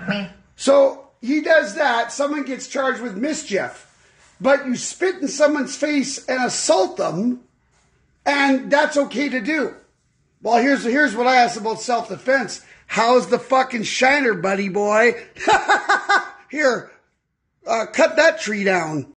So he does that. Someone gets charged with mischief. But you spit in someone's face and assault them, and that's okay to do. Well, here's what I asked about self-defense. How's the fucking shiner, buddy boy? Here, cut that tree down.